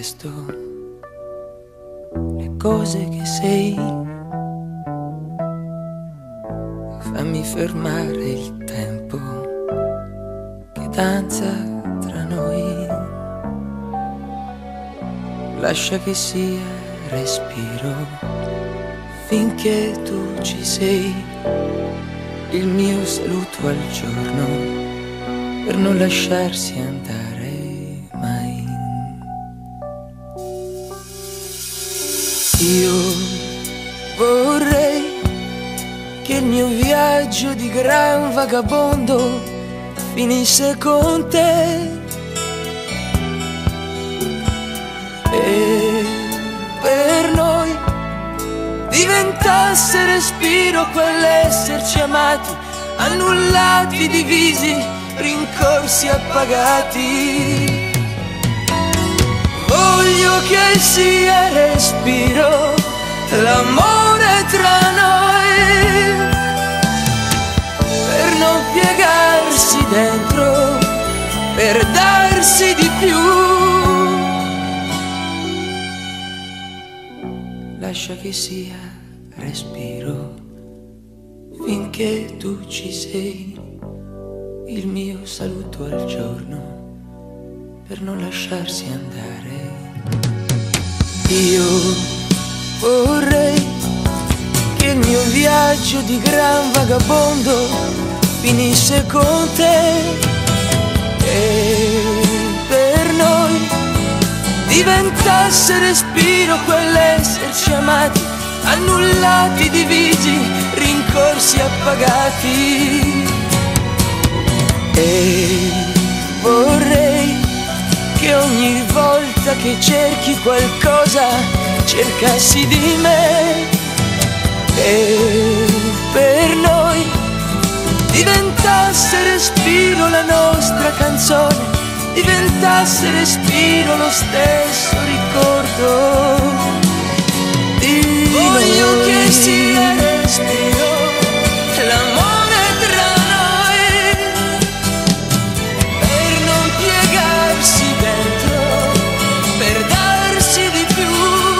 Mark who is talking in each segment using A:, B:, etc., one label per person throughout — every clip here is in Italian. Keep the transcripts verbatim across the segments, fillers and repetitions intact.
A: chiesto le cose che sei. Fammi fermare il tempo che danza tra noi. Lascia che sia respiro finché tu ci sei. Il mio saluto al giorno per non lasciarsi andare mai. Io vorrei che il mio viaggio di gran vagabondo finisse con te e per noi diventasse respiro quell'esserci amati, annullati, divisi, rincorsi, appagati. Voglio che sia respiro l'amore tra noi, per non piegarsi dentro, per darsi di più. Lascia che sia respiro finché tu ci sei. Il mio saluto al giorno per non lasciarsi andare. Io vorrei che il mio viaggio di gran vagabondo finisse con te e per noi diventasse respiro quell'esserci amati, annullati, divisi, rincorsi, appagati. E vorrei che ogni volta che cerchi qualcosa cercassi di me e per noi diventasse respiro la nostra canzone, diventasse respiro lo stesso ricordo di Voglio noi. Che sia respiro l'amore tra noi, per non piegarsi dentro, per darsi di più.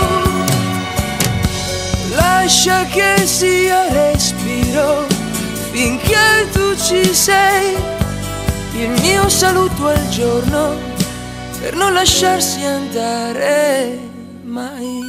A: Lascia che sia respiro finché tu ci sei. Il mio saluto al giorno per non lasciarsi andare mai.